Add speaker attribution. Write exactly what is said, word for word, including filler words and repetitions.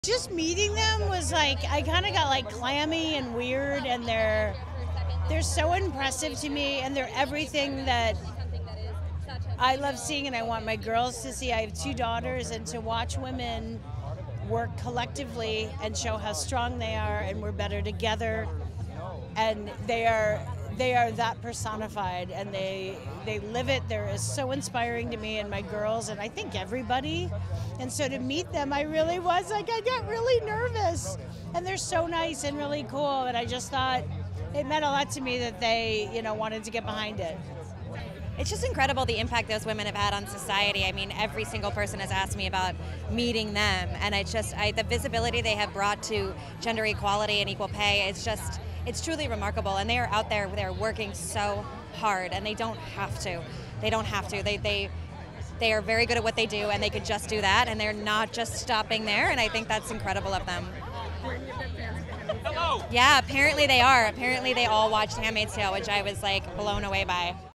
Speaker 1: Just meeting them was like, I kind of got like clammy and weird, and they're they're so impressive to me, and they're everything that I love seeing and I want my girls to see. I have two daughters, and to watch women work collectively and show how strong they are, and we're better together, and they are they are that personified, and they they live it. They're so inspiring to me and my girls, and I think everybody. And so to meet them, I really was like, I got really nervous, and they're so nice and really cool, and I just thought it meant a lot to me that they, you know, wanted to get behind it.
Speaker 2: It's just incredible the impact those women have had on society. I mean, every single person has asked me about meeting them, and it's just I, the visibility they have brought to gender equality and equal pay. It's just, it's truly remarkable, and they are out there, they're working so hard, and they don't have to. They don't have to. They they they are very good at what they do, and they could just do that, and they're not just stopping there, and I think that's incredible of them.
Speaker 3: Hello.
Speaker 2: Yeah, apparently they are. Apparently they all watched Handmaid's Tale, which I was like blown away by.